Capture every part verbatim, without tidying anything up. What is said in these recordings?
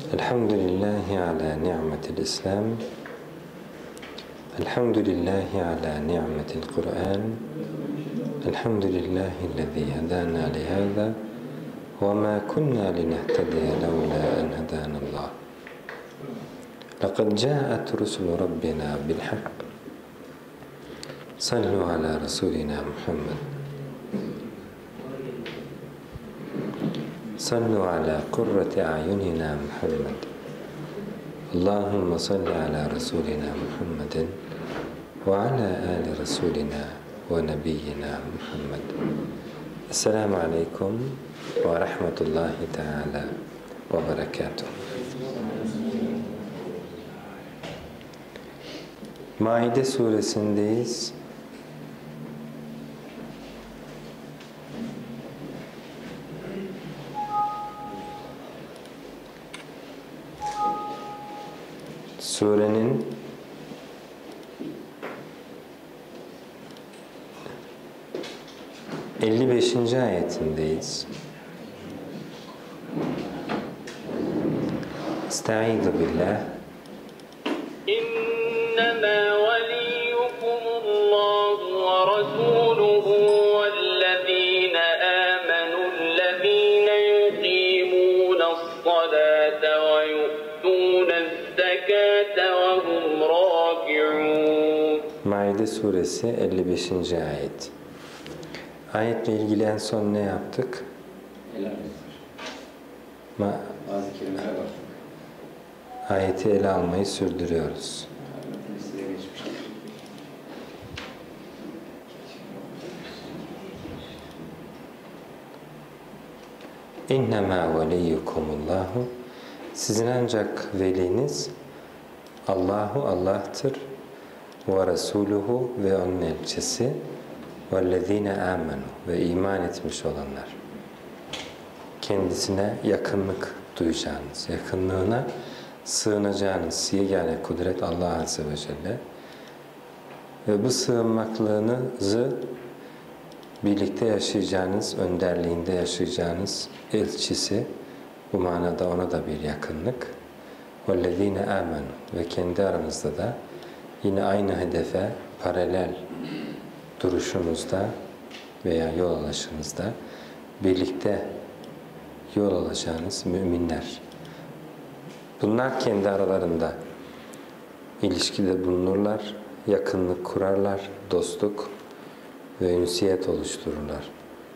Elhamdülillahi ala ni'metil İslam. Elhamdülillahi ala ni'metil Kur'an. Elhamdülillahillezî hedâna lihâzâ ve mâ kunnâ linehtediye levlâ en hedânallâh. Lekad câet rusulu rabbina bilhak. Sallu ala Resulina Muhammed. Sallu ala kurrati a'yunina Muhammed. Allahümme salli ala Resulina Muhammedin ve ala ali Resulina ve nebiyyina Muhammed. Esselamu aleyküm ve rahmetullahi teala ve berekatuhu. Maide suresindeyiz. Surenin elli beşinci ayetindeyiz. Estaizu billah. İnnemâ veliyyukumullahu ve rasûluhu vellezîne âmenullezîne yukîmûne's-salâte ve yu'tûnez-zekâte ve hum râki'ûn. Maide suresi elli beşinci ayet. Ayetle ilgili en son ne yaptık? Ma Bazı kelimeler var. Ayeti ele almayı sürdürüyoruz. İnnemâ veliyyukumullahu. Sizin ancak veliniz Allahu Allah'tır ve Resuluhu ve onun elçisi vellezîne âmenû ve iman etmiş olanlar. Kendisine yakınlık duyacağınız, yakınlığına sığınacağınız yegâne kudret Allah Azze ve Celle ve bu sığınmaklığınızı birlikte yaşayacağınız, önderliğinde yaşayacağınız elçisi, bu manada ona da bir yakınlık. وَالَّذ۪ينَ آمَنُوا ve kendi aranızda da yine aynı hedefe paralel duruşunuzda veya yol alışınızda birlikte yol alacağınız müminler. Bunlar kendi aralarında ilişkide bulunurlar, yakınlık kurarlar, dostluk ve ünsiyet oluştururlar.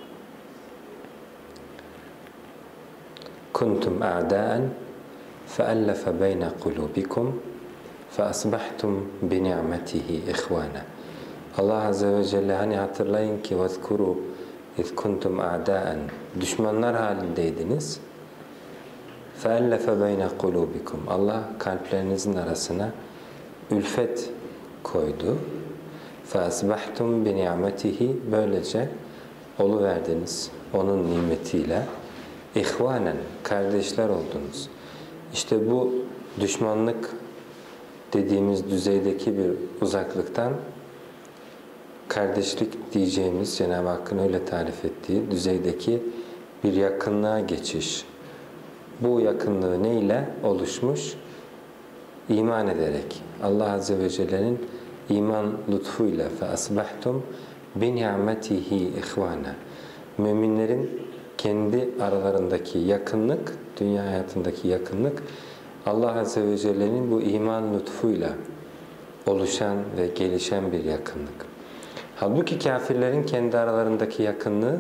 Kuntum a'daen fe'ellefe beyne kulubikum feasbahtum bi ni'metihi ihvana. Allah Azze ve Celle hani hatırlayın ki vezkuru iz kuntum a'daen, düşmanlar halindeydiniz. Fe'ellefe beyne kulubikum, Allah kalplerinizin arasına ülfet koydu. Feasbahtum bi ni'metihi, böylece oluverdiniz onun nimetiyle. İhvanen, kardeşler oldunuz. İşte bu düşmanlık dediğimiz düzeydeki bir uzaklıktan kardeşlik diyeceğimiz, Cenab-ı Hakk'ın öyle tarif ettiği düzeydeki bir yakınlığa geçiş. Bu yakınlığı ne ile oluşmuş? İman ederek. Allah Azze ve Celle'nin iman lütfuyla فَأَصْبَحْتُمْ بِنِعْمَتِهِ اِخْوَانًا. Müminlerin kendi aralarındaki yakınlık, dünya hayatındaki yakınlık, Allah Azze ve Celle'nin bu iman lütfuyla oluşan ve gelişen bir yakınlık. Halbuki kafirlerin kendi aralarındaki yakınlığı,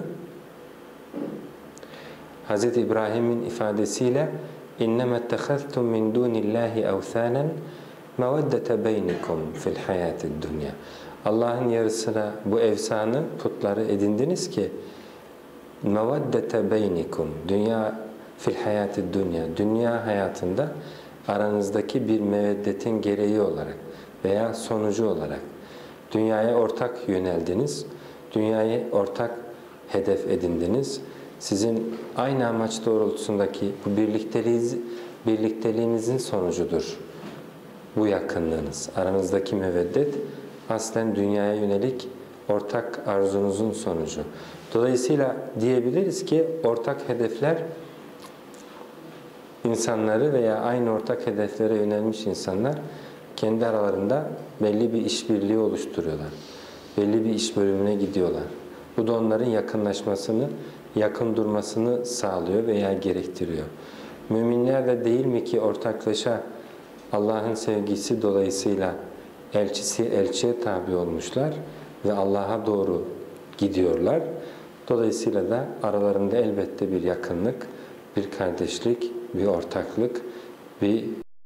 Hz. İbrahim'in ifadesiyle اِنَّمَا اتَّخَذْتُمْ مِنْ دُونِ اللّٰهِ اَوْثَانًا مَوَدَّةَ بَيْنِكُمْ فِي الْحَيَاةِ الدُّنْيَا. Allah'ın yarısına bu evsanı, putları edindiniz ki مَوَدَّةَ بَيْنِكُمْ, dünya fil hayatı dünya, dünya hayatında aranızdaki bir meveddetin gereği olarak veya sonucu olarak dünyaya ortak yöneldiniz, dünyayı ortak hedef edindiniz. Sizin aynı amaç doğrultusundaki bu birlikteliğiniz, birlikteliğinizin sonucudur bu yakınlığınız. Aranızdaki meveddet aslen dünyaya yönelik ortak arzunuzun sonucu. Dolayısıyla diyebiliriz ki ortak hedefler insanları veya aynı ortak hedeflere yönelmiş insanlar kendi aralarında belli bir işbirliği oluşturuyorlar. Belli bir iş bölümüne gidiyorlar. Bu da onların yakınlaşmasını, yakın durmasını sağlıyor veya gerektiriyor. Müminler de değil mi ki ortaklaşa Allah'ın sevgisi dolayısıyla elçisi elçiye tabi olmuşlar ve Allah'a doğru gidiyorlar. Dolayısıyla da aralarında elbette bir yakınlık, bir kardeşlik, bir ortaklık, bir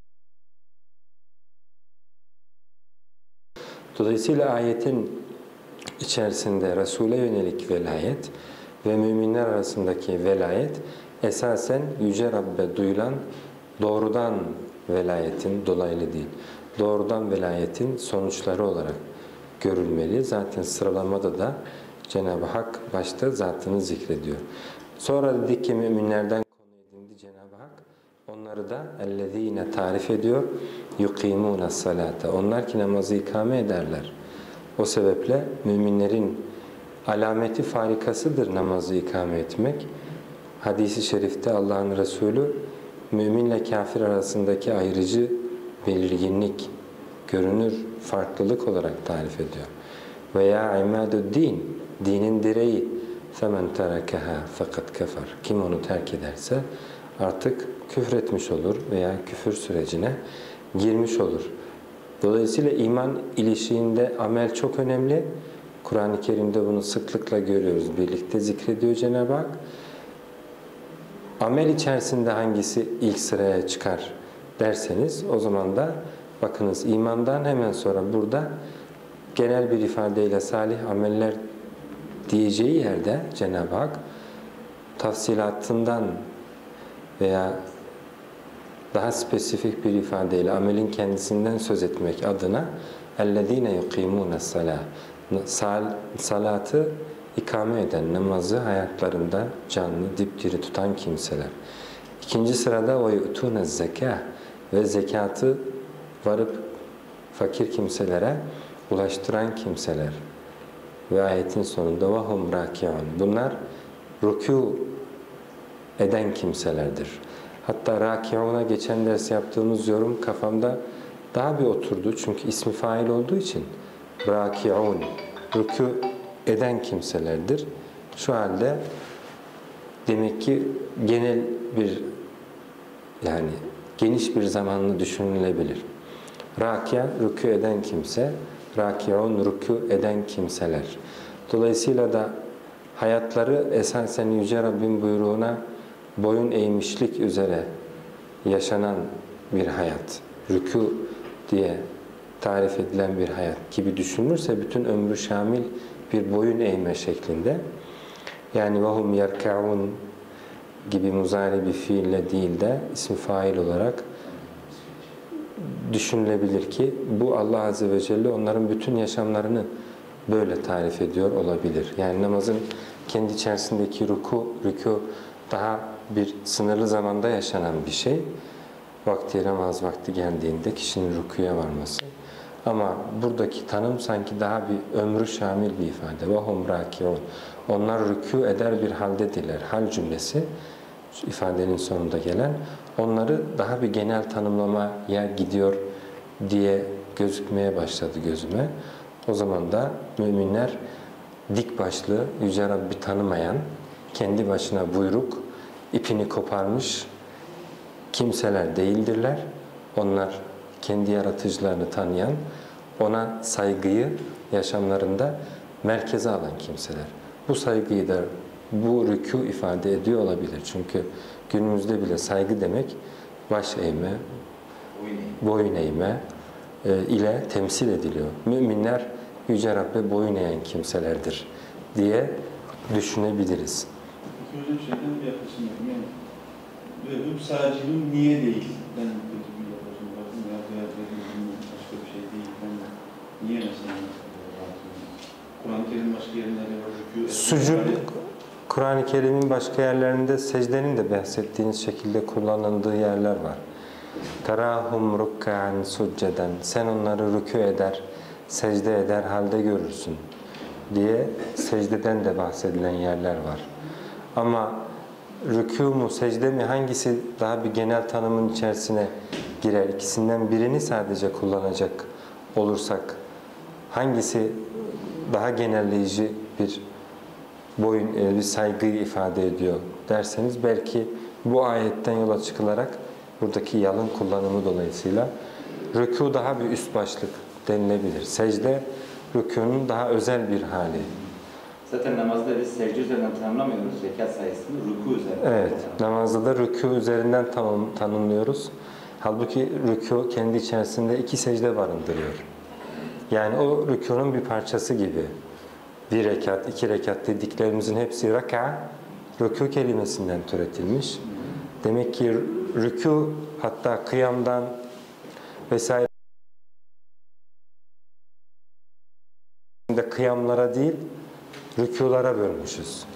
Dolayısıyla ayetin içerisinde Resul'e yönelik velayet ve müminler arasındaki velayet esasen Yüce Rabbe duyulan doğrudan velayetin, dolaylı değil, doğrudan velayetin sonuçları olarak görülmeli. Zaten sıralamada da Cenab-ı Hak başta zatını zikrediyor. Sonra dedik ki müminlerden konu edindi Cenab-ı Hak. Onları da اَلَّذ۪ينَ tarif ediyor. يُقِيمُونَ الصَّلَاةَ Onlar ki namazı ikame ederler. O sebeple müminlerin alameti farikasıdır namazı ikame etmek. Hadis-i şerifte Allah'ın Resulü müminle kafir arasındaki ayrıcı belirginlik, görünür farklılık olarak tarif ediyor. Veya imadu'd-din, dinin direği فَمَنْ تَرَكَهَا فَقَدْ كَفَرْ Kim onu terk ederse artık küfretmiş olur veya küfür sürecine girmiş olur. Dolayısıyla iman ilişiğinde amel çok önemli. Kur'an-ı Kerim'de bunu sıklıkla görüyoruz. Birlikte zikrediyor Cenab-ı Hak. Amel içerisinde hangisi ilk sıraya çıkar derseniz o zaman da bakınız imandan hemen sonra burada genel bir ifadeyle salih ameller diyeceği yerde Cenab-ı Hak tafsilatından veya daha spesifik bir ifadeyle amelin kendisinden söz etmek adına اَلَّذ۪ينَ يُقِيمُونَ الصَّلَاةِ Salatı ikame eden, namazı hayatlarında canlı, dipdiri tutan kimseler. İkinci sırada وَيُؤْتُونَ الزَّكَاةِ Ve zekatı varıp fakir kimselere ulaştıran kimseler. Ve ayetin sonunda وَهُمْ رَاكِعُونَ Bunlar rükû eden kimselerdir. Hatta rakiuna geçen ders yaptığımız yorum kafamda daha bir oturdu. Çünkü ismi fail olduğu için rakiun, rükû eden kimselerdir. Şu halde demek ki genel bir yani geniş bir zamanlı düşünülebilir. Rakia, rükû eden kimse, rakiun, rükû eden kimseler. Dolayısıyla da hayatları esasen Yüce Rabbin buyruğuna boyun eğmişlik üzere yaşanan bir hayat, rükû diye tarif edilen bir hayat gibi düşünülürse bütün ömrü şamil bir boyun eğme şeklinde. Yani وَهُمْ يَرْكَعُونَ gibi muzari bir fiille değil de ismi fail olarak düşünülebilir ki bu Allah Azze ve Celle onların bütün yaşamlarını böyle tarif ediyor olabilir. Yani namazın kendi içerisindeki ruku, rükû daha bir sınırlı zamanda yaşanan bir şey. Vakti namaz vakti geldiğinde kişinin rükûya varması. Ama buradaki tanım sanki daha bir ömrü şamil bir ifade. وَهُمْ رَاكِعُونَ Onlar rükû eder bir haldedirler. Hal cümlesi ifadenin sonunda gelen onları daha bir genel tanımlamaya gidiyor diye gözükmeye başladı gözüme. O zaman da müminler dik başlı, Yüce Rabbi tanımayan, kendi başına buyruk, ipini koparmış kimseler değildirler. Onlar kendi yaratıcılarını tanıyan, ona saygıyı yaşamlarında merkeze alan kimseler. Bu saygıyı da bu rükû ifade ediyor olabilir. Çünkü günümüzde bile saygı demek baş eğme, boyun eğme e, ile temsil ediliyor. Müminler Yüce Rabbe boyun eğen kimselerdir diye düşünebiliriz. Peki hocam şeyden bir yaklaşım yapayım yani. Ve bu sadece bu niye değil? Ben kötü bir yaklaşım yaptım. Ya veya başka bir şey değil. Ben niye mesela Kur'an-ı Kerim başka yerinde var? Sucud, Kur'an-ı Kerim'in başka yerlerinde secdenin de bahsettiğiniz şekilde kullanıldığı yerler var. Terahum rukkan succeden. Sen onları rükû eder, secde eder halde görürsün diye secdeden de bahsedilen yerler var. Ama rükû mu, secde mi, hangisi daha bir genel tanımın içerisine girer? İkisinden birini sadece kullanacak olursak hangisi daha genelleyici bir boyun, bir saygıyı ifade ediyor derseniz belki bu ayetten yola çıkılarak buradaki yalın kullanımı dolayısıyla rükû daha bir üst başlık denilebilir. Secde rükûnun daha özel bir hali. Zaten namazda biz secde üzerinden tanımlamıyoruz rekat sayısını, rükû üzerinden. Evet, namazda da rükû üzerinden tanım, tanımlıyoruz. Halbuki rükû kendi içerisinde iki secde barındırıyor. Yani o rükûnun bir parçası gibi. Bir rekat, iki rekat dediklerimizin hepsi raka, rükû kelimesinden türetilmiş. Demek ki rükû hatta kıyamdan vesaire de kıyamlara değil, rükûlara bölmüşüz.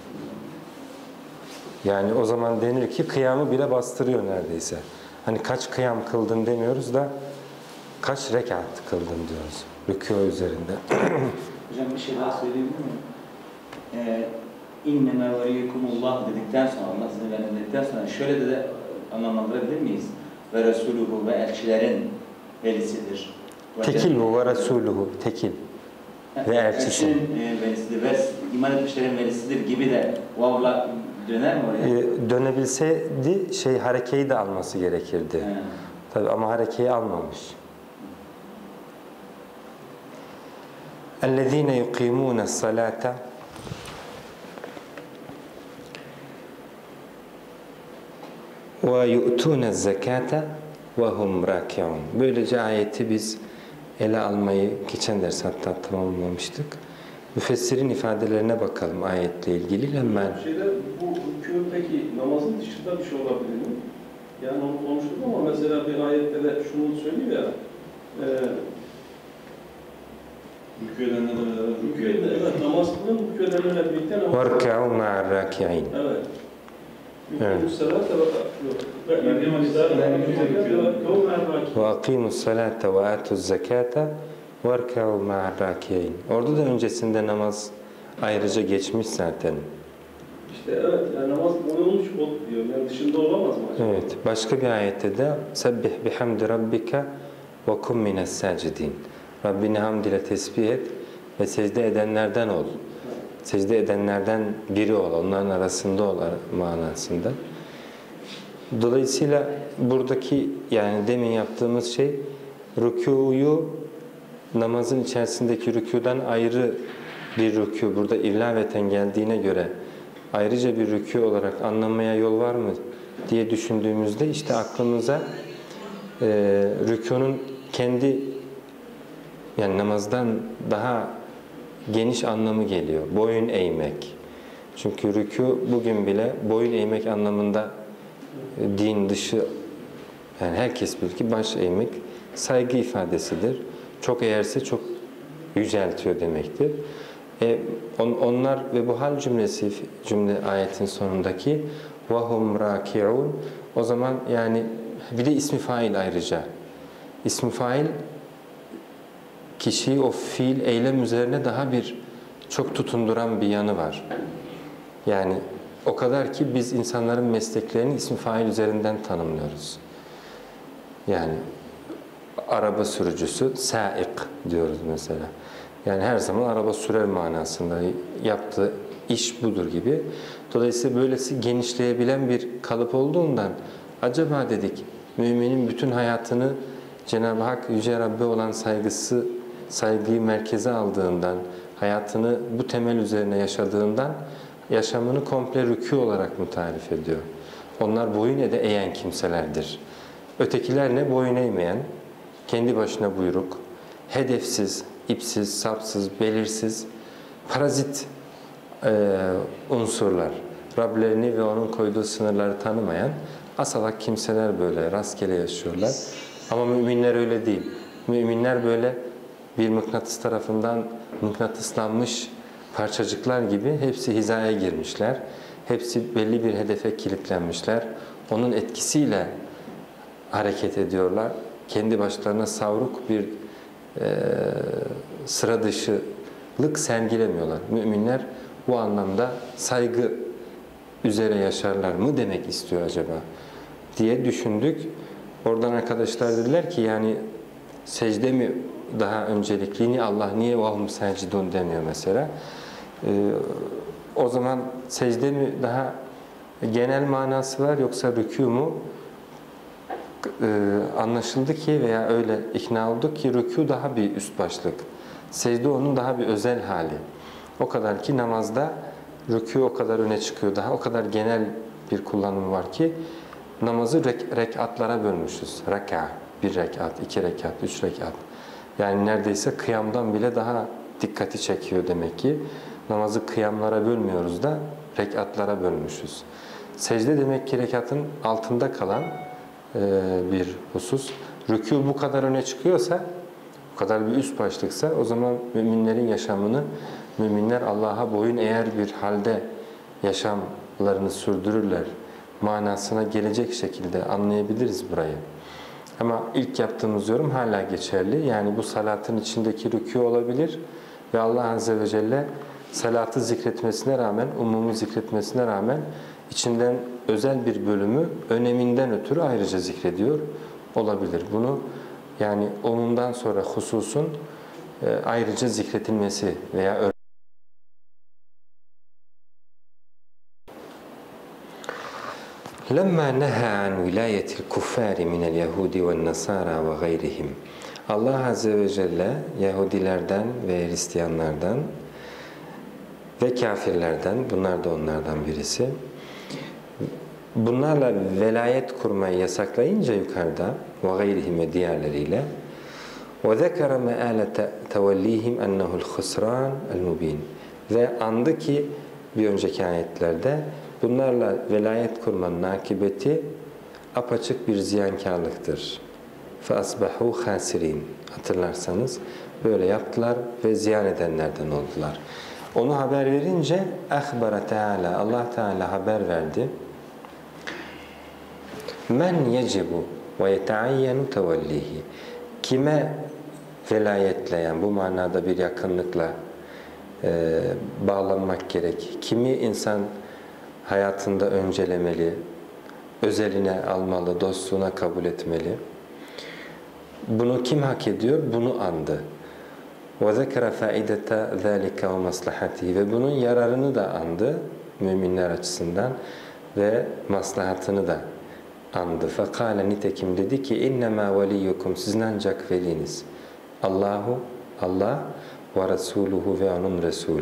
Yani o zaman denir ki kıyamı bile bastırıyor neredeyse. Hani kaç kıyam kıldın demiyoruz da kaç rekat kıldın diyoruz rükû üzerinde. Hocam bir şey daha söyleyebilir miyim? Ee, İnneme veliyukumullah dedikten sonra, Allah size verin dedikten sonra şöyle de, de anlamlandırabilir miyiz? Ve Resuluhu ve elçilerin velisidir. Tekil bu ve Resuluhu, tekil. Ve elçisi. Elçinin e, velisidir ve iman etmişlerin velisidir gibi de vavla döner mi oraya? Ee, dönebilseydi şey harekeyi de alması gerekirdi. He. Tabii ama harekeyi almamış. اَلَّذ۪ينَ يُقِيمُونَ الصَّلَاةَ وَيُؤْتُونَ الزَّكَاةَ وَهُمْ رَاكِعُونَ. Böylece ayeti biz ele almayı geçen ders hatta tamamlamıştık. Müfessirin ifadelerine bakalım ayetle ilgili hemen. Şeyde, bu rükû peki namazın dışında bir şey olabilir mi? Yani onu konuştuk ama mesela bir ayette de şunu söylüyor ya, e, Rükû edenlerle beraber rükû rükû, edenler. evet, namaz kılın, rükû edenlerle birlikte namaz kılın. وَارْكَعُوا مَعَ الرَّاكِعِينَ. Evet. Evet. Rükû salate ve yok. Meryem Aleyhisselam وَاَقِيمُوا الصَّلَاةَ وَآتُوا الزَّكَاةَ وَارْكَعُوا مَعَ الرَّاكِعِينَ. Orada da öncesinde namaz ayrıca geçmiş zaten. İşte evet, yani namaz uyulmuş ol diyor. Yani dışında olamaz mı acaba? Evet. Başka bir ayette de sebbih bihamdi rabbika ve kum mines sacidin. Rabbini hamd ile tesbih et ve secde edenlerden ol. Secde edenlerden biri ol, onların arasında ol manasında. Dolayısıyla buradaki yani demin yaptığımız şey rükûyu namazın içerisindeki rükûdan ayrı bir rükû burada ilaveten geldiğine göre ayrıca bir rükû olarak anlamaya yol var mı diye düşündüğümüzde işte aklımıza e, rükûnun kendi yani namazdan daha geniş anlamı geliyor. Boyun eğmek. Çünkü rükû bugün bile boyun eğmek anlamında e, din dışı yani herkes bilir ki baş eğmek saygı ifadesidir. Çok eğerse çok yüceltiyor demektir. E, on, onlar ve bu hal cümlesi cümle ayetin sonundaki وَهُمْ رَاكِعُونَ o zaman yani bir de ismi fail ayrıca. İsmi fail kişiyi o fiil, eylem üzerine daha bir çok tutunduran bir yanı var. Yani o kadar ki biz insanların mesleklerini ismi fail üzerinden tanımlıyoruz. Yani araba sürücüsü, saik diyoruz mesela. Yani her zaman araba sürer manasında yaptığı iş budur gibi. Dolayısıyla böylesi genişleyebilen bir kalıp olduğundan acaba dedik müminin bütün hayatını Cenab-ı Hak Yüce Rabbe olan saygısı, saygıyı merkeze aldığından, hayatını bu temel üzerine yaşadığından yaşamını komple rükû olarak mı tarif ediyor? Onlar boyun ede eğen kimselerdir. Ötekiler ne? Boyun eğmeyen, kendi başına buyruk, hedefsiz, ipsiz, sapsız, belirsiz, parazit e, unsurlar. Rablerini ve onun koyduğu sınırları tanımayan asalak kimseler böyle rastgele yaşıyorlar. Ama müminler öyle değil. Müminler böyle bir mıknatıs tarafından mıknatıslanmış parçacıklar gibi hepsi hizaya girmişler. Hepsi belli bir hedefe kilitlenmişler. Onun etkisiyle hareket ediyorlar. Kendi başlarına savruk bir e, sıra dışılık sergilemiyorlar. Müminler bu anlamda saygı üzere yaşarlar mı demek istiyor acaba diye düşündük. Oradan arkadaşlar dediler ki yani secde mi daha öncelikli, Allah niye vahum secidun demiyor mesela. Ee, o zaman secde mi daha genel manası var yoksa rükû mu? Ee, anlaşıldı ki veya öyle ikna olduk ki rükû daha bir üst başlık. Secde onun daha bir özel hali. O kadar ki namazda rükû o kadar öne çıkıyor, daha o kadar genel bir kullanımı var ki namazı rek rekatlara bölmüşüz. Reka, bir rekat, iki rekat, üç rekat. Yani neredeyse kıyamdan bile daha dikkati çekiyor demek ki. Namazı kıyamlara bölmüyoruz da rekatlara bölmüşüz. Secde demek ki rekatın altında kalan e, bir husus. Rükû bu kadar öne çıkıyorsa, bu kadar bir üst başlıksa o zaman müminlerin yaşamını, müminler Allah'a boyun eğer bir halde yaşamlarını sürdürürler manasına gelecek şekilde anlayabiliriz burayı. Ama ilk yaptığımız yorum hala geçerli. Yani bu salatın içindeki rükû olabilir ve Allah Azze ve Celle salatı zikretmesine rağmen, umumu zikretmesine rağmen içinden özel bir bölümü öneminden ötürü ayrıca zikrediyor olabilir. Bunu yani onundan sonra hususun ayrıca zikretilmesi veya لَمَّا نَهَى عَنْ وِلَايَةِ الْكُفَّارِ مِنَ الْيَهُودِ وَالنَّصَارَى وَغَيْرِهِمْ Allah Azze ve Celle Yahudilerden ve Hristiyanlardan ve kafirlerden, bunlar da onlardan birisi, bunlarla velayet kurmayı yasaklayınca yukarıda وَغَيْرِهِمْ ve diğerleriyle وَذَكَرَ مَآلَ تَوَلِّيهِمْ أَنَّهُ الْخُسْرَانِ الْمُب۪ينَ ve andı ki bir önceki ayetlerde bunlarla velayet kurmanın akıbeti apaçık bir ziyankarlıktır. فَأَصْبَحُوا خَاسِرِينَ hatırlarsanız böyle yaptılar ve ziyan edenlerden oldular. Onu haber verince اَخْبَرَ تَعَالَى Allah Teala haber verdi. مَنْ يَجِبُ وَيَتَعَيَّنُ تَوَلِّهِ kime velayetleyen bu manada bir yakınlıkla e, bağlanmak gerek? Kimi insan hayatında öncelemeli, özeline almalı, dostluğuna kabul etmeli? Bunu kim hak ediyor? Bunu andı. وَذَكَرَ فَائِدَةَ ذَٰلِكَ وَمَصْلَحَتِهِ ve bunun yararını da andı müminler açısından ve maslahatını da andı. فَقَالَ nitekim dedi ki اِنَّمَا وَلِيُّكُمْ sizin ancak veliniz. Allahu, Allah ve Resuluhu ve onun Resulü.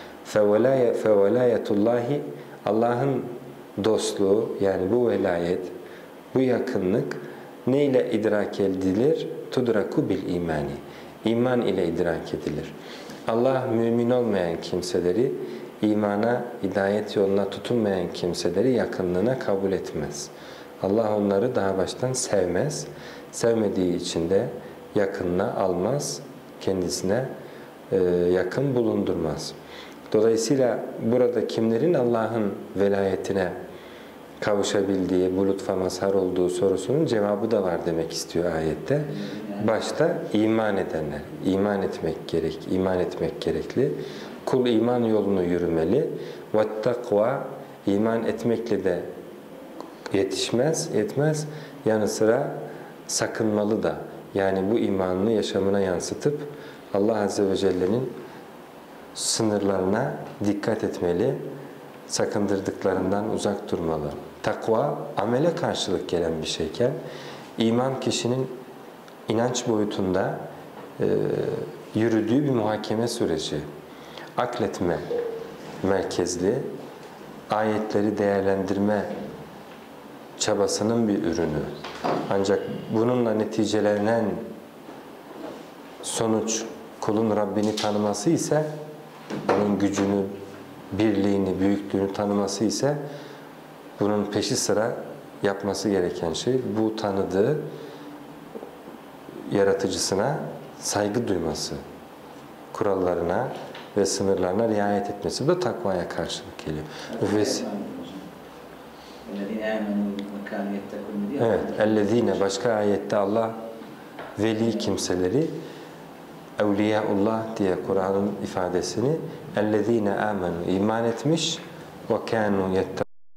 فَوَلَايَةُ اللّٰهِ Allah'ın dostluğu yani bu velayet, bu yakınlık neyle idrak edilir? Tudraku bil imani. İman ile idrak edilir. Allah mümin olmayan kimseleri, imana, hidayet yoluna tutunmayan kimseleri yakınlığına kabul etmez. Allah onları daha baştan sevmez. Sevmediği için de yakınına almaz, kendisine e, yakın bulundurmaz. Dolayısıyla burada kimlerin Allah'ın velayetine kavuşabildiği, bu lütfa mazhar olduğu sorusunun cevabı da var demek istiyor ayette. Başta iman edenler, iman etmek gerek, iman etmek gerekli. Kul iman yolunu yürümeli. وَالتَّقْوَى iman etmekle de yetişmez, yetmez. Yanı sıra sakınmalı da. Yani bu imanını yaşamına yansıtıp Allah Azze ve Celle'nin sınırlarına dikkat etmeli, sakındırdıklarından uzak durmalı. Takva, amele karşılık gelen bir şeyken, iman kişinin inanç boyutunda e, yürüdüğü bir muhakeme süreci. Akletme merkezli, ayetleri değerlendirme çabasının bir ürünü. Ancak bununla neticelenen sonuç kulun Rabbini tanıması ise, onun gücünü, birliğini, büyüklüğünü tanıması ise bunun peşi sıra yapması gereken şey bu tanıdığı yaratıcısına saygı duyması, kurallarına ve sınırlarına riayet etmesi. Bu da takvaya karşılık geliyor. Ve evet, ellezine başka ayette Allah veli kimseleri Evliyaullah diye Kur'an'ın ifadesini ellezine amenu iman etmiş ve kanu yette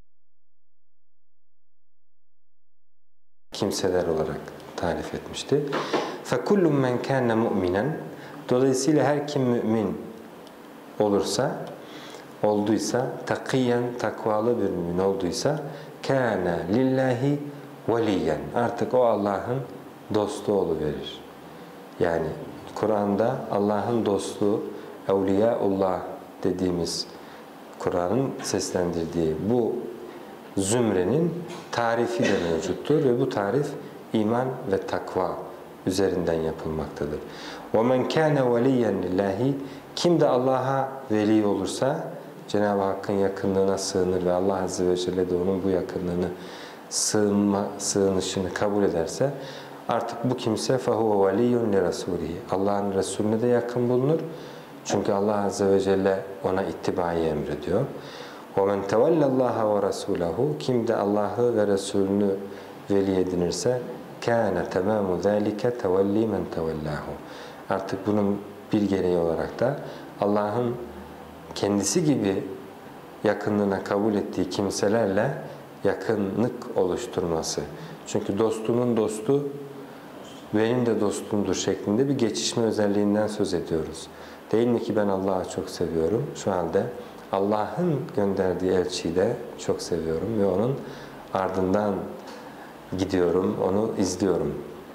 kimseler olarak tarif etmişti. فَكُلُّ مَنْ كَانَ مُؤْمِنًا Dolayısıyla her kim mümin olursa, olduysa, takiyen, takvalı bir mümin olduysa, كَانَ لِلّٰهِ veliyen. Artık o Allah'ın dostu oluverir. Yani Kur'an'da Allah'ın dostluğu, Evliyaullah dediğimiz Kur'an'ın seslendirdiği bu zümrenin tarifi de mevcuttur ve bu tarif iman ve takva üzerinden yapılmaktadır. وَمَنْ كَانَ وَلِيًّا لِلّٰهِ Kim de Allah'a veli olursa Cenab-ı Hakk'ın yakınlığına sığınır ve Allah Azze ve Celle de onun bu yakınlığını sığınma, sığınışını kabul ederse artık bu kimse فَهُوَ وَلِيٌّ لِرَسُولِهِ Allah'ın Resulüne de yakın bulunur. Çünkü Allah Azze ve Celle ona ittibayı emrediyor. وَمَنْ تَوَلَّ اللّٰهَ وَرَسُولَهُ Kim de Allah'ı ve Resulünü veli edinirse كَانَ تَمَامُ ذَٰلِكَ تَوَلِّي مَنْ تَوَلَّاهُ Artık bunun bir gereği olarak da Allah'ın kendisi gibi yakınlığına kabul ettiği kimselerle yakınlık oluşturması. Çünkü dostumun dostu benim de dostumdur şeklinde bir geçişme özelliğinden söz ediyoruz. Değil mi ki ben Allah'ı çok seviyorum. Şu halde Allah'ın gönderdiği elçiyi de çok seviyorum ve onun ardından gidiyorum, onu izliyorum.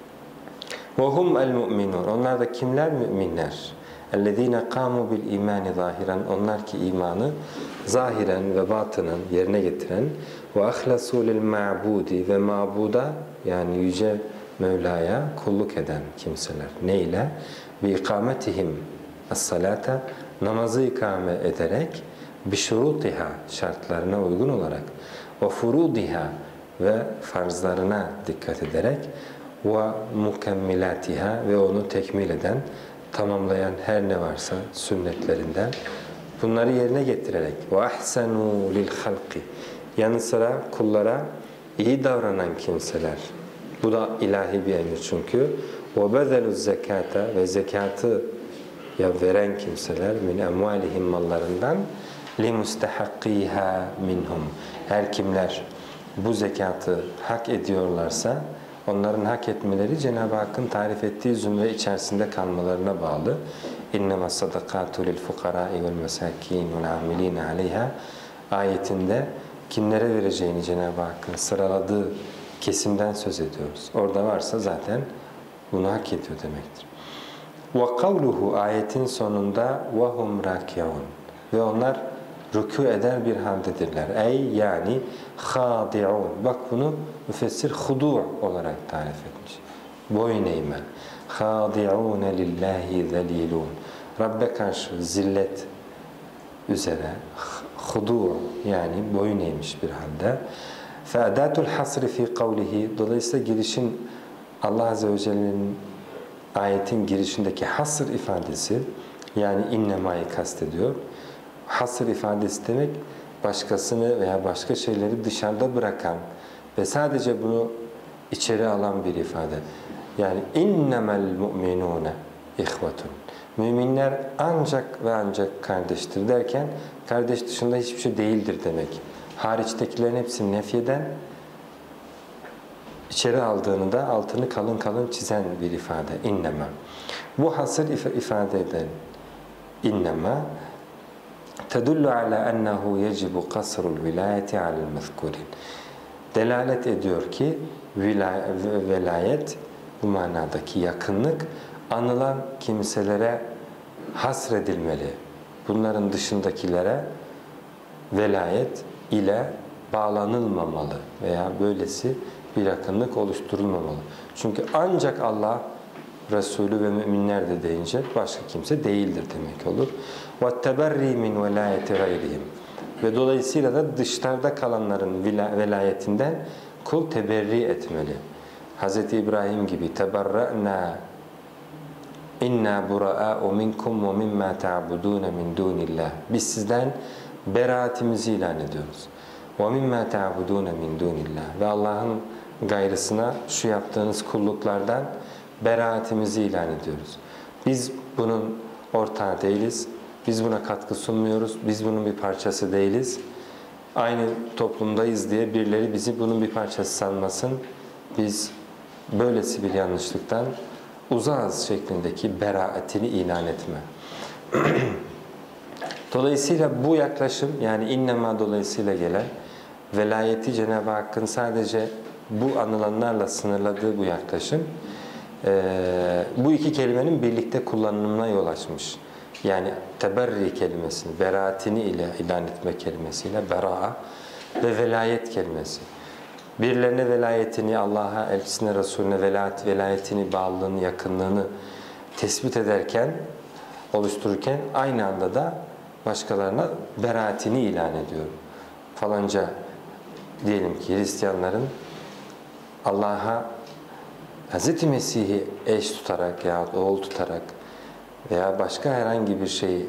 وَهُمْ الْمُؤْمِنُونَ Onlar da kimler? Müminler. اَلَّذ۪ينَ قَامُوا بِالْا۪يمَانِ ظَاهِرًا Onlar ki imanı zahiren ve batınen yerine getiren وَاَخْلَصُوا لِلْمَعْبُودِ Ve mabuda yani Yüce Mevla'ya kulluk eden kimseler. Ne ile? بِاِقَامَتِهِمْ الصَّلَاةَ Namazı ikame ederek بِشُرُوطِهَا Şartlarına uygun olarak وَفُرُودِهَا Ve farzlarına dikkat ederek وَمُكَمِّلَاتِهَا Ve onu tekmil eden, tamamlayan her ne varsa sünnetlerinden bunları yerine getirerek وَاَحْسَنُوا لِلْخَلْقِ Yanı sıra kullara iyi davranan kimseler. Bu da ilahi bir emir çünkü. وَبَذَلُوا الزَّكَاةَ Ve zekatı ya veren kimseler min emvalihim mallarından limustahaqiha minhum. Her kimler bu zekatı hak ediyorlarsa onların hak etmeleri Cenab-ı Hakk'ın tarif ettiği zümre içerisinde kalmalarına bağlı. İnnemâ sadakâtu lil fukarâi vel mesâkîn vel âmilîne aleyhâ ayetinde kimlere vereceğini Cenab-ı Hakk'ın sıraladığı kesimden söz ediyoruz. Orada varsa zaten bunu hak ediyor demektir. وَقَوْلُهُ Ayetin sonunda وَهُمْ رَاكِعُونَ Ve onlar rükû eder bir haldedirler. Ey yani خَاضِعُونَ Bak bunu müfessir hudu' olarak tarif etmiş. Boyun eğme. خَاضِعُونَ لِلّٰهِ ذَلِيلُونَ Rabbe karşı zillet üzere hudu' yani boyun eğmiş bir halde. فَاَدَاتُ الْحَصْرِ فِي قَوْلِهِ Dolayısıyla girişin Allah Azze ve Celle'nin ayetin girişindeki hasır ifadesi yani innemayı kastediyor. Hasır ifadesi demek başkasını veya başka şeyleri dışarıda bırakan ve sadece bunu içeri alan bir ifade. Yani innemel mu'minune ihvetun. Müminler ancak ve ancak kardeştir derken kardeş dışında hiçbir şey değildir demek. Hariçtekilerin hepsini nefyeden İçeri aldığını da altını kalın kalın çizen bir ifade. İnnema. Bu hasır ifade eden innema tedullu ala ennehu yecibu kasrul vilayeti alel mezkurin. Delalet ediyor ki velayet bu manadaki yakınlık anılan kimselere hasredilmeli. Bunların dışındakilere velayet ile bağlanılmamalı veya böylesi bir yakınlık oluşturulmamalı. Çünkü ancak Allah, Resulü ve müminler de deyince başka kimse değildir demek olur. وَالتَّبَرِّي مِنْ وَلَايَةِ غَيْرِهِمْ Ve dolayısıyla da dışarıda kalanların velayetinden kul teberri etmeli. Hz. İbrahim gibi teberra'na inna bura'a'u minkum ve mimma ta'budun min dunillah. Biz sizden beraatimizi ilan ediyoruz. Ve mimma ta'budun min dunillah. Ve Allah'ın gayrısına şu yaptığınız kulluklardan beraatimizi ilan ediyoruz. Biz bunun ortağı değiliz. Biz buna katkı sunmuyoruz. Biz bunun bir parçası değiliz. Aynı toplumdayız diye birileri bizi bunun bir parçası sanmasın. Biz böylesi bir yanlışlıktan uzağız şeklindeki beraatini ilan etme. Dolayısıyla bu yaklaşım, yani innema dolayısıyla gelen velayeti Cenab-ı Hakk'ın sadece bu anılanlarla sınırladığı bu yaklaşım, e, bu iki kelimenin birlikte kullanımına yol açmış. Yani teberri kelimesini, beraatini ile ilan etme kelimesiyle beraa ve velayet kelimesi. Birilerine velayetini, Allah'a, elçisine, Resulüne velayet, velayetini, bağlılığını, yakınlığını tespit ederken, oluştururken aynı anda da başkalarına beraatini ilan ediyor. Falanca diyelim ki Hristiyanların Allah'a Hz. Mesih'i eş tutarak ya oğul tutarak veya başka herhangi bir şeyi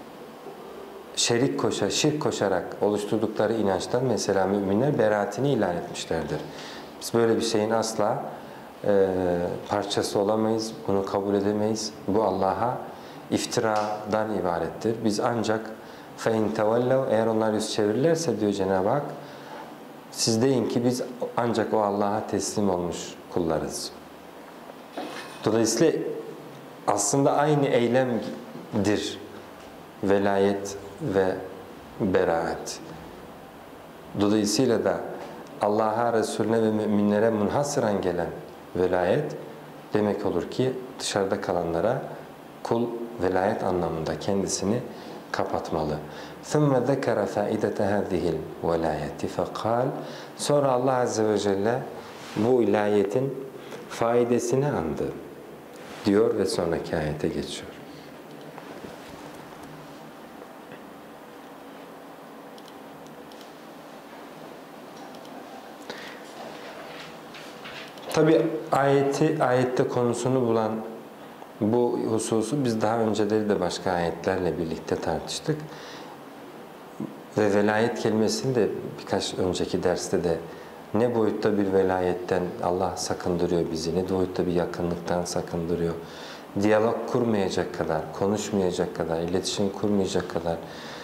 şerik koşa, şirk koşarak oluşturdukları inançtan mesela müminler beraatini ilan etmişlerdir. Biz böyle bir şeyin asla e, parçası olamayız, bunu kabul edemeyiz. Bu Allah'a iftiradan ibarettir. Biz ancak فَاِنْ تَوَلَّوْا eğer onlar yüz çevirirlerse diyor Cenab-ı Hak, siz deyin ki biz ancak o Allah'a teslim olmuş kullarız. Dolayısıyla aslında aynı eylemdir velayet ve beraat. Dolayısıyla da Allah'a, Resulüne ve müminlere münhasıran gelen velayet demek olur ki dışarıda kalanlara kul velayet anlamında kendisini kapatmalı. ثُمَّ ذَكَرَ فَائِدَةَ هَذِهِ الْوَلَايَةِ فَقَالَ Sonra Allah Azze ve Celle bu ilahiyetin faidesini andı diyor ve sonraki ayete geçiyor. Tabi ayeti, ayette konusunu bulan bu hususu biz daha önceleri de başka ayetlerle birlikte tartıştık. Ve velayet kelimesini de birkaç önceki derste de ne boyutta bir velayetten Allah sakındırıyor bizi, ne boyutta bir yakınlıktan sakındırıyor. Diyalog kurmayacak kadar, konuşmayacak kadar, iletişim kurmayacak kadar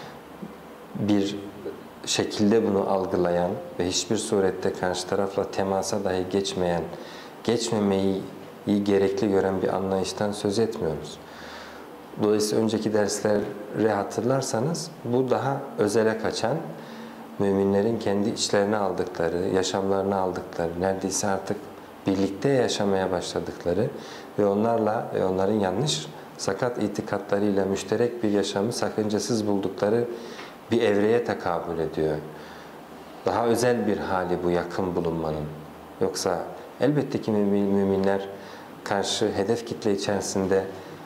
bir şekilde bunu algılayan ve hiçbir surette karşı tarafla temasa dahi geçmeyen, geçmemeyi gerekli gören bir anlayıştan söz etmiyoruz. Dolayısıyla önceki dersleri hatırlarsanız bu daha özele kaçan, müminlerin kendi içlerine aldıkları, yaşamlarına aldıkları, neredeyse artık birlikte yaşamaya başladıkları ve onlarla ve onların yanlış sakat itikatlarıyla müşterek bir yaşamı sakıncasız buldukları bir evreye tekabül ediyor. Daha özel bir hali bu yakın bulunmanın. Yoksa elbette ki müminler karşı hedef kitle içerisinde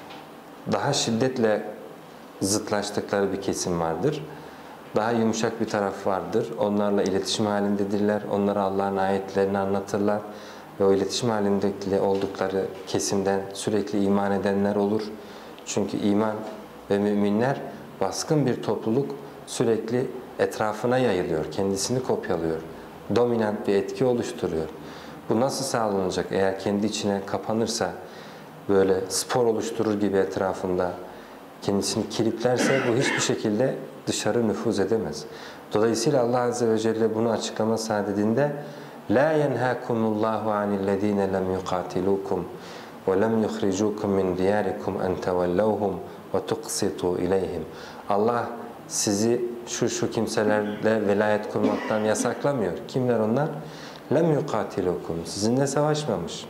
daha şiddetle zıtlaştıkları bir kesim vardır. Daha yumuşak bir taraf vardır. Onlarla iletişim halindedirler. Onlara Allah'ın ayetlerini anlatırlar. Ve o iletişim halinde oldukları kesimden sürekli iman edenler olur. Çünkü iman ve müminler baskın bir topluluk sürekli etrafına yayılıyor. Kendisini kopyalıyor. Dominant bir etki oluşturuyor. Bu nasıl sağlanacak? Eğer kendi içine kapanırsa, böyle spor oluşturur gibi etrafında kendisini kilitlerse bu hiçbir şekilde dışarı nüfuz edemez. Dolayısıyla Allah Azze ve Celle bunu açıklama saadetinde لَا يَنْهَاكُمُ اللّٰهُ عَنِ الَّذ۪ينَ لَمْ يُقَاتِلُوكُمْ وَلَمْ يُخْرِجُوكُمْ مِنْ دِيَارِكُمْ اَنْ تَوَلَّوْهُمْ وَتُقْسِطُوا اِلَيْهِمْ Allah sizi şu şu kimselerle velayet kurmaktan yasaklamıyor. Kimler onlar? لَمْ يُقَاتِلُوكُمْ Sizinle savaşmamış.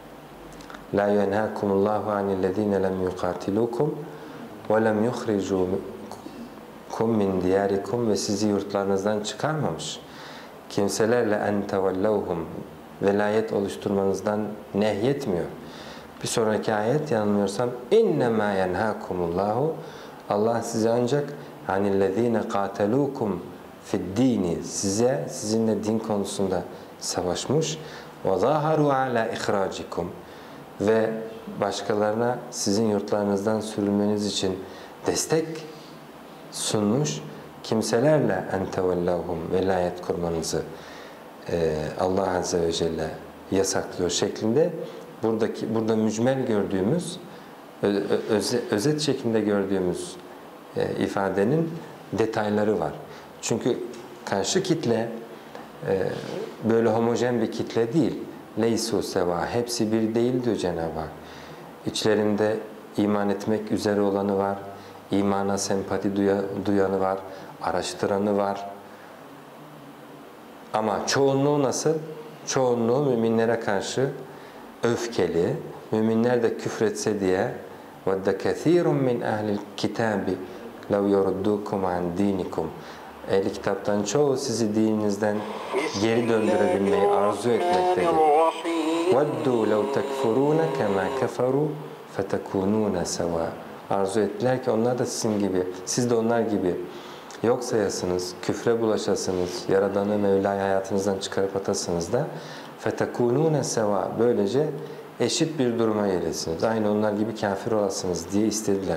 لَا يَنْهَاكُمُ اللّٰهُ عَنِ الَّذ۪ينَ لَمْ يُقَاتِلُوكُمْ وَلَمْ يُخْرِجُوكُمْ مِنْ دِيَارِكُمْ Ve sizi yurtlarınızdan çıkarmamış kimselerle en tevellevhum velayet oluşturmanızdan nehyetmiyor. Bir sonraki ayet yanılmıyorsam innema yenhakumullahu Allah size ancak hanillezine qatalukum fi'd-dini size sizinle din konusunda savaşmış ve zaharu ala ihracikum ve başkalarına sizin yurtlarınızdan sürülmeniz için destek sunmuş kimselerle en tevellahum velayet kurmanızı e, Allah Azze ve Celle yasaklıyor şeklinde buradaki burada mücmel gördüğümüz öz, özet şeklinde gördüğümüz e, ifadenin detayları var. Çünkü karşı kitle e, böyle homojen bir kitle değil. leysu seva. Hepsi bir değil diyor Cenab-ı Hak. İçlerinde iman etmek üzere olanı var, imana sempati duyanı var, araştıranı var. Ama çoğunluğu nasıl? Çoğunluğu müminlere karşı öfkeli, müminler de küfretse diye وَدَّ كَثِيرٌ مِّنْ اَهْلِ الْكِتَابِ لَوْ يَرُدُّوكُمْ عَنْ دِينِكُمْ. Ehli kitaptan çoğu sizi dininizden geri döndürebilmeyi arzu etmektedir. وَدُّوا لَوْ تَكْفُرُونَ كَمَا كَفَرُوا فَتَكُونُونَ سَوَاء. Arzu ettiler ki onlar da sizin gibi, siz de onlar gibi yok sayasınız, küfre bulaşasınız, Yaradan'ı Mevla'yı hayatınızdan çıkarıp atasınız da فَتَكُونُونَ سَوَاء. Böylece eşit bir duruma gelirsiniz. Aynı onlar gibi kafir olasınız diye istediler.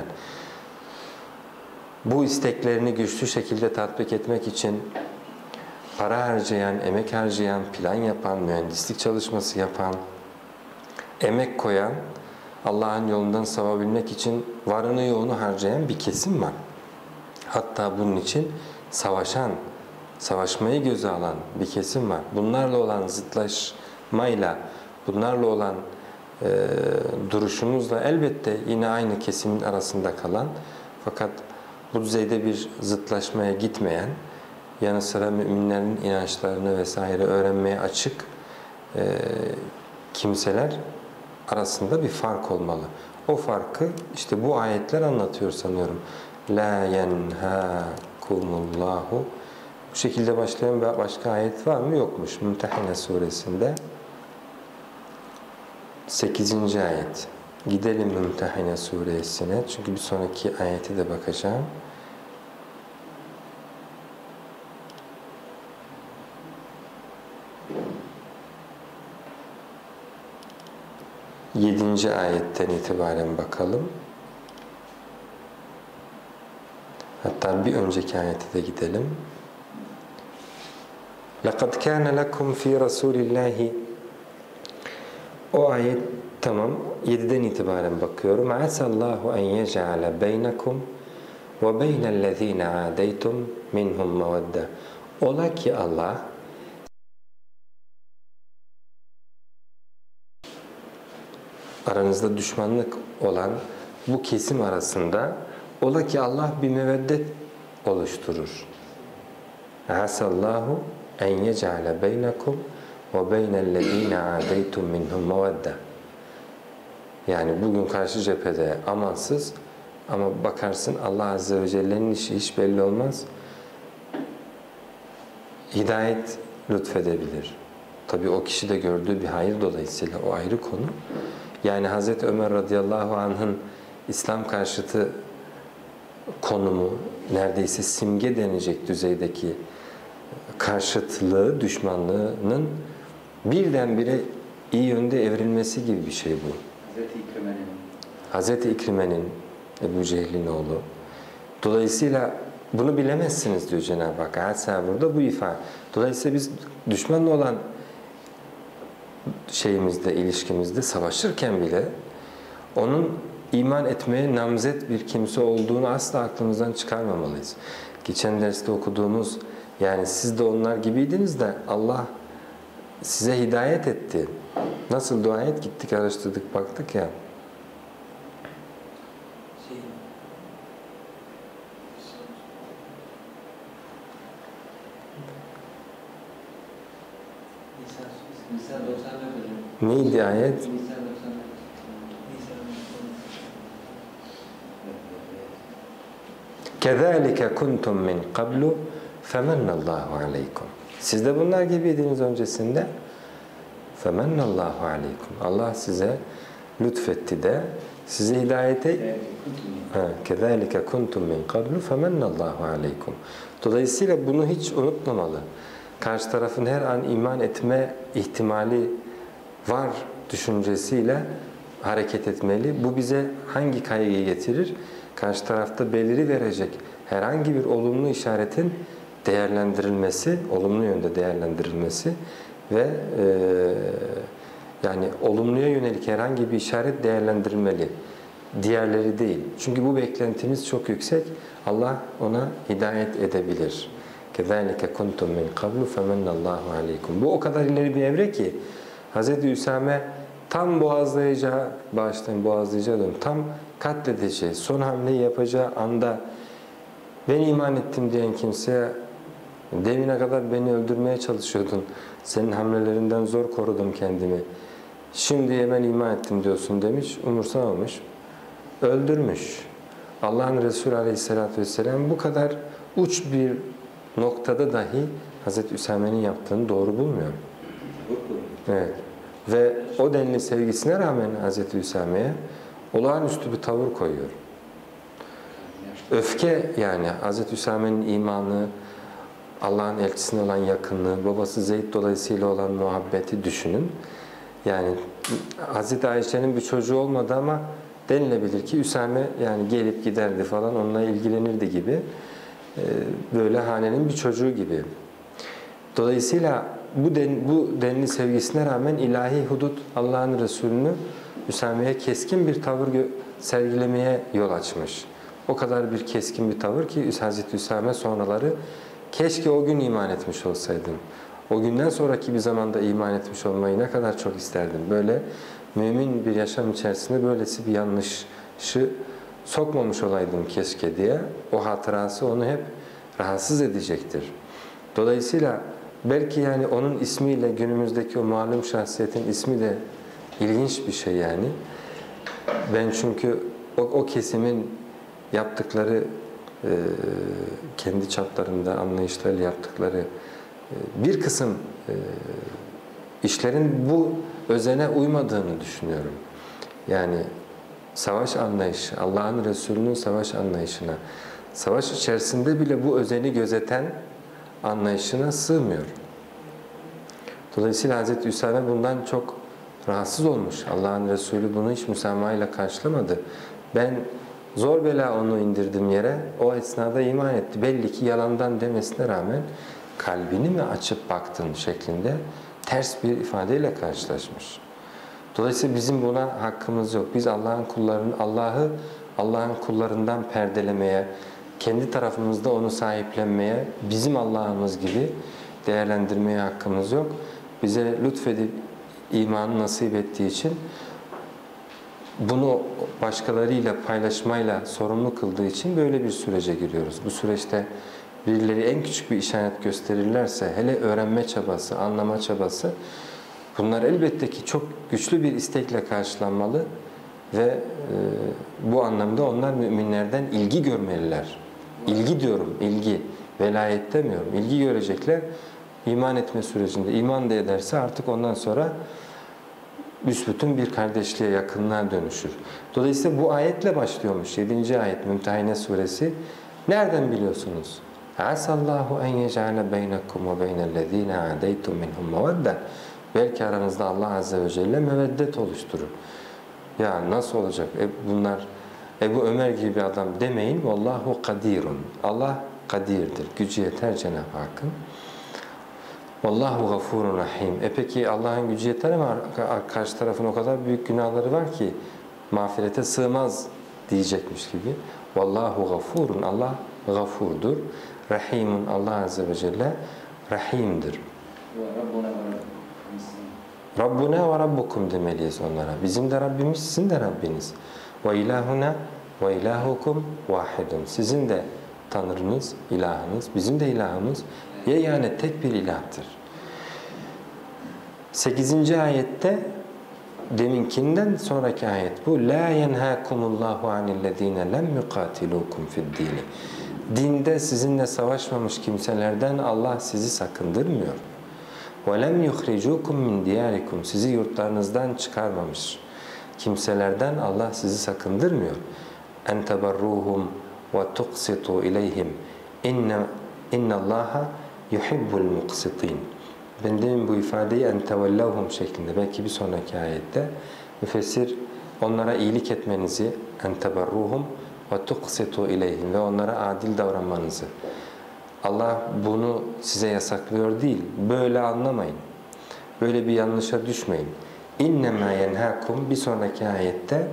Bu isteklerini güçlü şekilde tatbik etmek için para harcayan, emek harcayan, plan yapan, mühendislik çalışması yapan, emek koyan, Allah'ın yolundan savabilmek için varını yoğunu harcayan bir kesim var. Hatta bunun için savaşan, savaşmayı göze alan bir kesim var. Bunlarla olan zıtlaşmayla, bunlarla olan e, duruşumuzla elbette yine aynı kesimin arasında kalan, fakat bu düzeyde bir zıtlaşmaya gitmeyen, yanı sıra müminlerin inançlarını vesaire öğrenmeye açık e, kimseler arasında bir fark olmalı. O farkı işte bu ayetler anlatıyor sanıyorum. La yenhâkumullahu. Bu şekilde başlayan başka ayet var mı? Yokmuş. Mümtehine suresinde sekizinci ayet. Gidelim Mümtehine suresine. Çünkü bir sonraki ayete de bakacağım. Yedinci ayetten itibaren bakalım. Hatta bir önceki ayete de gidelim. لَقَدْ كَانَ لَكُمْ فِي رَسُولِ اللّٰهِ. O ayet tamam. yediden itibaren bakıyorum. عَسَى اللّٰهُ اَنْ يَجْعَلَ بَيْنَكُمْ وَبَيْنَ الَّذ۪ينَ عَادَيْتُمْ مِنْهُمْ مَوَدَّةً. Ola ki Allah aranızda düşmanlık olan bu kesim arasında ola ki Allah bir meveddet oluşturur. Hasallahu en yec'ale beynekum ve beynellezine adeytum minhum mevedde. Yani bugün karşı cephede amansız ama bakarsın Allah Azze ve Celle'nin işi hiç belli olmaz. Hidayet lütfedebilir. Tabii o kişi de gördüğü bir hayır dolayısıyla o ayrı konu. Yani Hazreti Ömer radıyallahu anh'ın İslam karşıtı konumu neredeyse simge denecek düzeydeki karşıtlığı, düşmanlığının birdenbire iyi yönde evrilmesi gibi bir şey bu. Hazreti İkrime'nin Hazreti İkrime'nin, Ebu Cehil'in oğlu. Dolayısıyla bunu bilemezsiniz diyor Cenab-ı Hak. Asa burada bu ifade. Dolayısıyla biz düşmanla olan şeyimizde, ilişkimizde savaşırken bile onun iman etmeye namzet bir kimse olduğunu asla aklımızdan çıkarmamalıyız. Geçen derste okuduğumuz, yani siz de onlar gibiydiniz de Allah size hidayet etti. Nasıl dua et? Gittik, araştırdık, baktık ya. Neydi ayet? كَذَٰلِكَ كُنْتُمْ مِنْ قَبْلُ فَمَنَّ اللّٰهُ عَلَيْكُمْ. Siz de bunlar gibiydiniz öncesinde. فَمَنَّ اللّٰهُ عَلَيْكُمْ. Allah size lütfetti de sizi hidayete كَذَٰلِكَ كُنْتُمْ مِنْ قَبْلُ فَمَنَّ اللّٰهُ عَلَيْكُمْ. Dolayısıyla bunu hiç unutmamalı. Karşı tarafın her an iman etme ihtimali var düşüncesiyle hareket etmeli. Bu bize hangi kaygıyı getirir? Karşı tarafta beliri verecek herhangi bir olumlu işaretin değerlendirilmesi, olumlu yönde değerlendirilmesi ve e, yani olumluya yönelik herhangi bir işaret değerlendirilmeli. Diğerleri değil. Çünkü bu beklentimiz çok yüksek. Allah ona hidayet edebilir. كَذَٰلِكَ كُنْتُمْ مِنْ قَبْلُ فَمَنَّ اللّٰهُ عَلَيْكُمْ. Bu o kadar ileri bir evre ki Hazreti Üsame tam boğazlayacağı, bağışlayın boğazlayacağı diyorum, tam katledeceği, son hamleyi yapacağı anda ben iman ettim diyen kimseye devine kadar beni öldürmeye çalışıyordun, senin hamlelerinden zor korudum kendimi, şimdi hemen iman ettim diyorsun demiş, umursamamış, öldürmüş. Allah'ın Resulü Aleyhisselatü Vesselam bu kadar uç bir noktada dahi Hazreti Üsame'nin yaptığını doğru bulmuyor. Evet. Ve o denli sevgisine rağmen Hazreti Üsame'ye olağanüstü bir tavır koyuyor. Öfke, yani Hazreti Üsame'nin imanı, Allah'ın elçisine olan yakınlığı, babası Zeyd dolayısıyla olan muhabbeti düşünün. Yani Hazreti Ayşe'nin bir çocuğu olmadı ama denilebilir ki Üsame yani gelip giderdi falan, onunla ilgilenirdi gibi. Böyle hanenin bir çocuğu gibi. Dolayısıyla bu, den, bu denli sevgisine rağmen ilahi hudut Allah'ın Resulü'nü Üsame'ye keskin bir tavır sergilemeye yol açmış. O kadar bir keskin bir tavır ki Hazreti Üsame sonraları keşke o gün iman etmiş olsaydım. O günden sonraki bir zamanda iman etmiş olmayı ne kadar çok isterdim. Böyle mümin bir yaşam içerisinde böylesi bir yanlışı sokmamış olaydım keşke diye. O hatırası onu hep rahatsız edecektir. Dolayısıyla belki yani onun ismiyle günümüzdeki o malum şahsiyetin ismi de ilginç bir şey yani. Ben çünkü o, o kesimin yaptıkları, e, kendi çaplarında anlayışlarıyla yaptıkları e, bir kısım e, işlerin bu özene uymadığını düşünüyorum. Yani savaş anlayışı, Allah'ın Resulü'nün savaş anlayışına, savaş içerisinde bile bu özeni gözeten anlayışına sığmıyor. Dolayısıyla Hazreti Üsame bundan çok rahatsız olmuş. Allah'ın Resulü bunu hiç müsamahayla karşılamadı. Ben zor bela onu indirdim yere, o esnada iman etti. Belli ki yalandan demesine rağmen kalbini mi açıp baktın şeklinde ters bir ifadeyle karşılaşmış. Dolayısıyla bizim buna hakkımız yok. Biz Allah'ın kullarını, Allah'ı Allah'ın kullarından perdelemeye, kendi tarafımızda onu sahiplenmeye, bizim Allah'ımız gibi değerlendirmeye hakkımız yok. Bize lütfedip imanı nasip ettiği için bunu başkalarıyla paylaşmayla sorumlu kıldığı için böyle bir sürece giriyoruz. Bu süreçte birileri en küçük bir işaret gösterirlerse, hele öğrenme çabası, anlama çabası, bunlar elbette ki çok güçlü bir istekle karşılanmalı ve e, bu anlamda onlar müminlerden ilgi görmeliler. İlgi diyorum, ilgi. Velayet demiyorum. İlgi görecekler iman etme sürecinde. İman da ederse artık ondan sonra büsbütün bir kardeşliğe, yakınlığa dönüşür. Dolayısıyla bu ayetle başlıyormuş. yedinci ayet Mümtehine suresi. Nereden biliyorsunuz? Asallahu en yec'ale beynekum ve beynellezine adeytum minhum mevedden. Belki aranızda Allah Azze ve Celle meveddet oluşturur. Ya nasıl olacak? E bunlar Ebu Ömer gibi bir adam demeyin. Vallahu kadirun. Allah kadirdir. Gücü yeter Cenab-ı Hakk'ın. Vallahu gafurun rahim. E peki Allah'ın gücü yeter ama karşı tarafın o kadar büyük günahları var ki mağfirete sığmaz diyecekmiş gibi. Vallahu gafurun. Allah gafurdur. Rahimun. Allah Azze ve Celle rahimdir. Rabbuna ve Rabbukum demeliyiz onlara. Bizim de Rabbimiz, sizin de Rabbiniz. Ve ilahuna ve ilahukum vahidun. Sizin de Tanrınız, ilahınız, bizim de ilahımız yani tek bir ilahtır. sekizinci ayette deminkinden sonraki ayet bu. La yenhâkumullahu anillezîne lem yukâtilûkum fi'd-dîni. Dinde sizinle savaşmamış kimselerden Allah sizi sakındırmıyor. وَلَمْ يُخْرِجُوكُمْ مِنْ دِيَارِكُمْ. Sizi yurtlarınızdan çıkarmamış kimselerden Allah sizi sakındırmıyor. اَنْ تَبَرُّوهُمْ وَتُقْسِطُوا اِلَيْهِمْ اِنَّ اللّٰهَ يُحِبُّ الْمُقْسِطِينَ. Ben demin bu ifadeyi اَنْ تَوَلَّوْهُمْ şeklinde, belki bir sonraki ayette müfessir onlara iyilik etmenizi اَنْ تَبَرُّوهُمْ وَتُقْسِطُوا اِلَيْهِمْ ve onlara adil davranmanızı, Allah bunu size yasaklıyor değil. Böyle anlamayın. Böyle bir yanlışa düşmeyin. İnnemâ yenhâkum bir sonraki ayette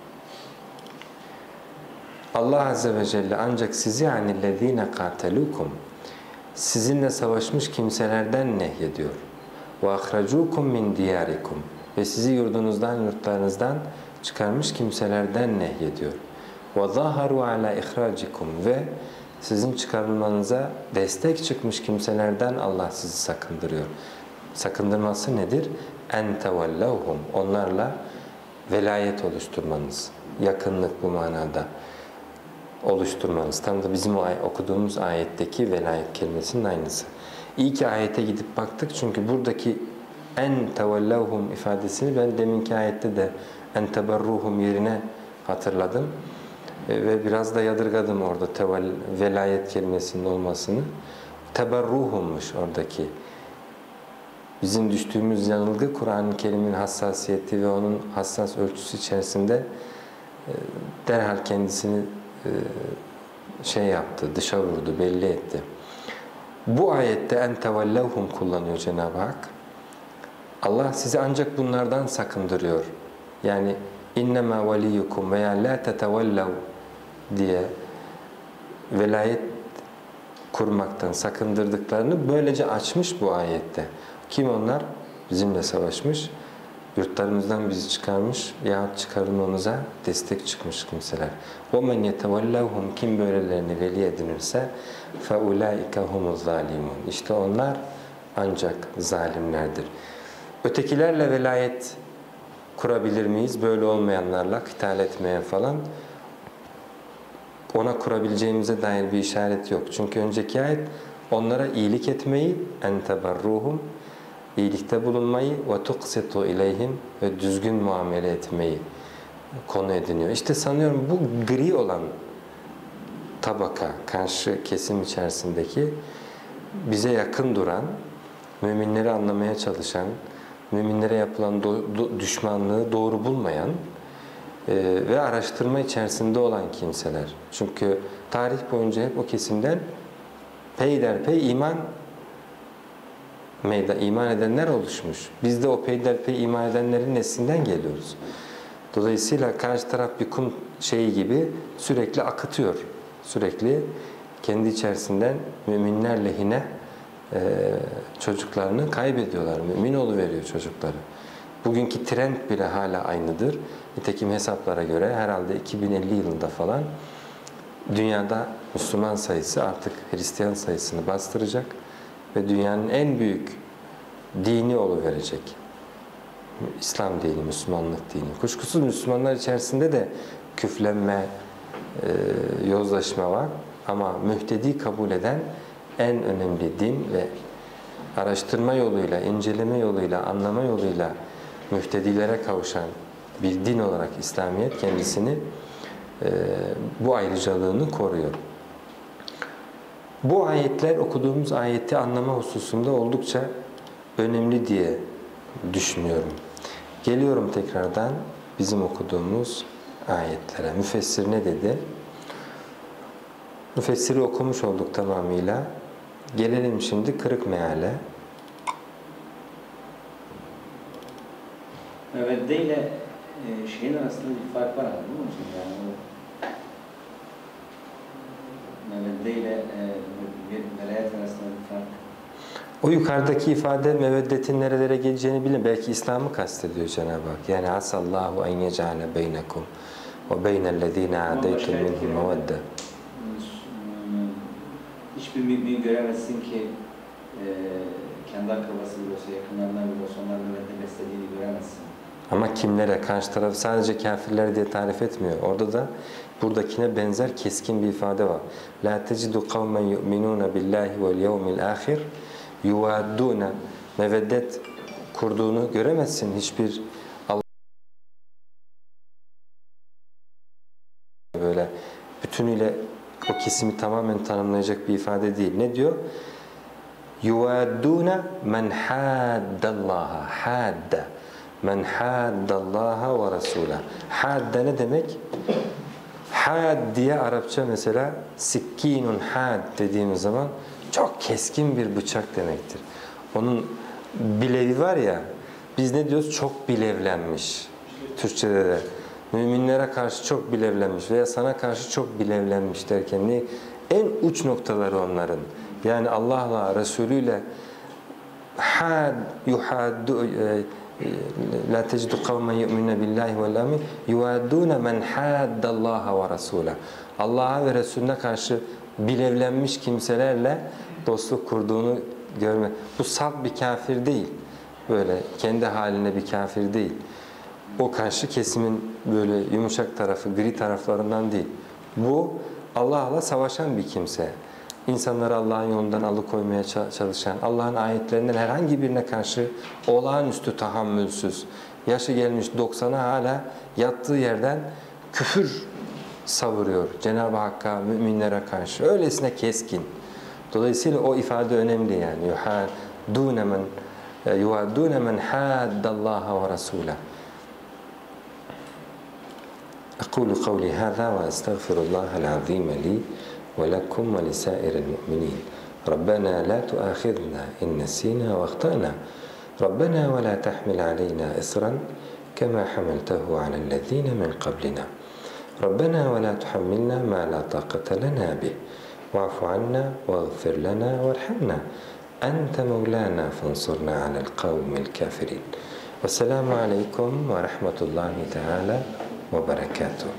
Allah Azze ve Celle ancak sizi anillezîne kâtelûkum sizinle savaşmış kimselerden nehyediyor. ve ahracukum min diyarikum ve sizi yurdunuzdan, yurtlarınızdan çıkarmış kimselerden nehyediyor. Ve zaharu ala ihracikum ve sizin çıkarılmanıza destek çıkmış kimselerden Allah sizi sakındırıyor. Sakındırması nedir? En tevellevhum, onlarla velayet oluşturmanız, yakınlık bu manada oluşturmanız. Tam da bizim okuduğumuz ayetteki velayet kelimesinin aynısı. İyi ki ayete gidip baktık çünkü buradaki en tevellevhum ifadesini ben deminki ayette de en teberruhum yerine hatırladım. E, ve biraz da yadırgadım orada tevel, velayet kelimesinin olmasını. Teberruhummuş oradaki. Bizim düştüğümüz yanılgı Kur'an-ı Kerim'in hassasiyeti ve onun hassas ölçüsü içerisinde e, derhal kendisini e, şey yaptı, dışa vurdu, belli etti. Bu ayette en tevellevhum kullanıyor Cenab-ı Hak. Allah sizi ancak bunlardan sakındırıyor. Yani innema veliyukum veya la tetevellev diye velayet kurmaktan sakındırdıklarını böylece açmış bu ayette. Kim onlar? Bizimle savaşmış, yurtlarımızdan bizi çıkarmış yahut çıkarılmamıza destek çıkmış kimseler. وَمَنْ يَتَوَلَّوْهُمْ Kim böylelerini veli edinirse فَاُولَٰئِكَ هُمُ الظَّالِمُونَ İşte onlar ancak zalimlerdir. Ötekilerle velayet kurabilir miyiz? Böyle olmayanlarla, kıtal etmeyen falan. Ona kurabileceğimize dair bir işaret yok. Çünkü önceki ayet onlara iyilik etmeyi, en teberruhum, iyilikte bulunmayı ve tuqsitu ileyhim ve düzgün muamele etmeyi konu ediniyor. İşte sanıyorum bu gri olan tabaka, karşı kesim içerisindeki bize yakın duran, müminleri anlamaya çalışan, müminlere yapılan do do düşmanlığı doğru bulmayan e, ve araştırma içerisinde olan kimseler. Çünkü tarih boyunca hep o kesimden peyderpey iman meyda iman edenler oluşmuş. Biz de o peyderpey iman edenlerin neslinden geliyoruz. Dolayısıyla karşı taraf bir kum şeyi gibi sürekli akıtıyor. Sürekli kendi içerisinden müminler lehine e, çocuklarını kaybediyorlar. Mümin oluveriyor çocukları. Bugünkü trend bile hala aynıdır. Nitekim hesaplara göre herhalde iki bin elli yılında falan dünyada Müslüman sayısı artık Hristiyan sayısını bastıracak ve dünyanın en büyük dini oluverecek. İslam dini, Müslümanlık dini. Kuşkusuz Müslümanlar içerisinde de küflenme, e, yozlaşma var. Ama mühtedi kabul eden en önemli din ve araştırma yoluyla, inceleme yoluyla, anlama yoluyla mühtedilere kavuşan bir din olarak İslamiyet kendisini e, bu ayrıcalığını koruyor. Bu ayetler okuduğumuz ayeti anlama hususunda oldukça önemli diye düşünüyorum. Geliyorum tekrardan bizim okuduğumuz ayetlere. Müfessir ne dedi? Müfessiri okumuş olduk tamamıyla. Gelelim şimdi kırık meale. Mevedde ile e, şeyin arasında bir fark var değil mi hocam? Yani o mevedde ile e, velayet arasında bir fark. O yukarıdaki ifade meveddetin nerelere geleceğini bilin. Belki İslam'ı kastediyor Cenab-ı Hak. Yani asallahu en yec'ale beynekum ve beynellezine adeytum minhum mevedde. Hiçbir mümin göremezsin ki e, kendi akrabası bile olsa, yakınlarından bile olsa onların mevedde beslediğini göremezsin. Ama kimlere? Karşı tarafı sadece kafirler diye tarif etmiyor. Orada da buradakine benzer keskin bir ifade var. La tecidu kavmen yu'minuna billahi vel yevmil ahir yuvadduna. Meveddet kurduğunu göremezsin. Hiçbir Allah böyle bütünüyle o kesimi tamamen tanımlayacak bir ifade değil. Ne diyor? Yuvadduna men haddallaha. Hadda. Men haddallaha ve rasula. Hadda ne demek? Had diye Arapça mesela sikkinun had dediğimiz zaman çok keskin bir bıçak demektir. Onun bilevi var ya, biz ne diyoruz? Çok bilevlenmiş. Türkçe'de de. Müminlere karşı çok bilevlenmiş veya sana karşı çok bilevlenmiş derken ne? En uç noktaları onların. Yani Allah'la, Resulüyle had yuhaddu la tecidu kavmen yu'minune billahi vel amin yuaddune men haddallaha ve rasula. Allah'a ve Resulüne karşı bilevlenmiş kimselerle dostluk kurduğunu görme. Bu salt bir kafir değil. Böyle kendi haline bir kafir değil. O karşı kesimin böyle yumuşak tarafı, gri taraflarından değil. Bu Allah'la savaşan bir kimse. İnsanları Allah'ın yolundan alıkoymaya çalışan, Allah'ın ayetlerinden herhangi birine karşı olağanüstü tahammülsüz, yaşı gelmiş doksana hala yattığı yerden küfür savuruyor Cenab-ı Hakk'a, müminlere karşı. Öylesine keskin. Dolayısıyla o ifade önemli yani. Yuhaddûne men yuhaddûne men haddallaha ve rasûle. أقول قولي هذا وأستغفر الله العظيم لي ولكم ولسائر المؤمنين ربنا لا تؤاخذنا إن نسينا واخطأنا ربنا ولا تحمل علينا إصرا كما حملته على الذين من قبلنا ربنا ولا تحملنا ما لا طاقة لنا به واعف عنا واغفر لنا وارحمنا أنت مولانا فانصرنا على القوم الكافرين والسلام عليكم ورحمة الله تعالى وبركاته.